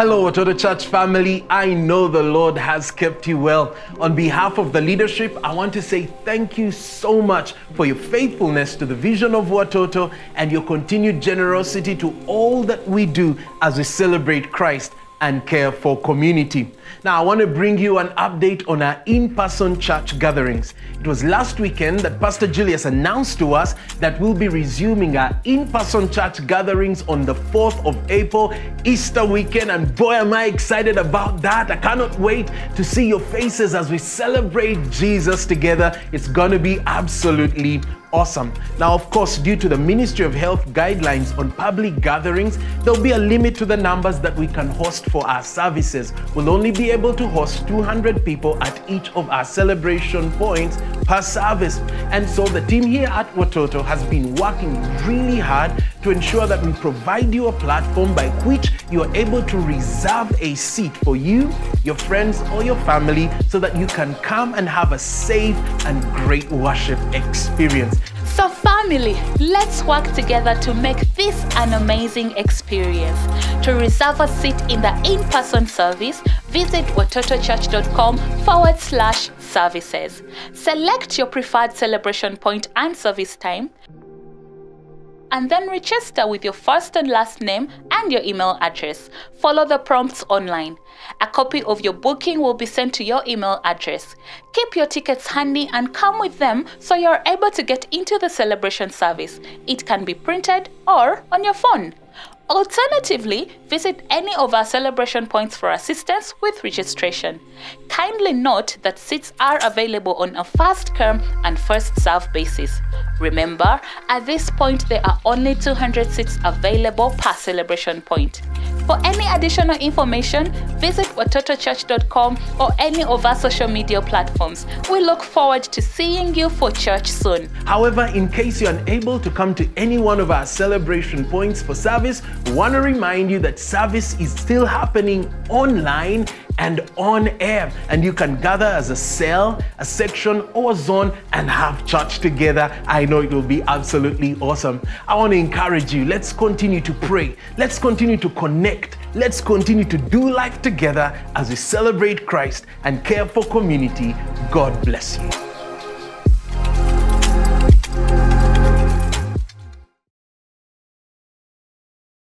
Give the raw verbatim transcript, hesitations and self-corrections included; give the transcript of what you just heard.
Hello, Watoto Church family. I know the Lord has kept you well. On behalf of the leadership, I want to say thank you so much for your faithfulness to the vision of Watoto and your continued generosity to all that we do as we celebrate Christ and care for community. Now, I want to bring you an update on our in-person church gatherings. It was last weekend that Pastor Julius announced to us that we'll be resuming our in-person church gatherings on the fourth of April, Easter weekend, and boy, am I excited about that. I cannot wait to see your faces as we celebrate Jesus together. It's gonna be absolutely awesome. Now, of course, due to the Ministry of Health guidelines on public gatherings, there'll be a limit to the numbers that we can host for our services. We'll only be able to host two hundred people at each of our celebration points per service. And so the team here at Watoto has been working really hard to ensure that we provide you a platform by which you are able to reserve a seat for you, your friends, or your family so that you can come and have a safe and great worship experience. So family, let's work together to make this an amazing experience. To reserve a seat in the in-person service, visit watotochurch.com forward slash services. Select your preferred celebration point and service time, and then register with your first and last name and your email address. Follow the prompts online. A copy of your booking will be sent to your email address. Keep your tickets handy and come with them so you're able to get into the celebration service. It can be printed or on your phone. Alternatively, visit any of our celebration points for assistance with registration. Kindly note that seats are available on a first come and first serve basis. Remember, at this point there are only two hundred seats available per celebration point. For any additional information, visit watotochurch dot com or any of our social media platforms. We look forward to seeing you for church soon. However, in case you're unable to come to any one of our celebration points for service, we want to remind you that service is still happening online and on air, and you can gather as a cell, a section, or a zone and have church together. I know it will be absolutely awesome. I want to encourage you. Let's continue to pray. Let's continue to connect. Let's continue to do life together as we celebrate Christ and care for community. God bless you.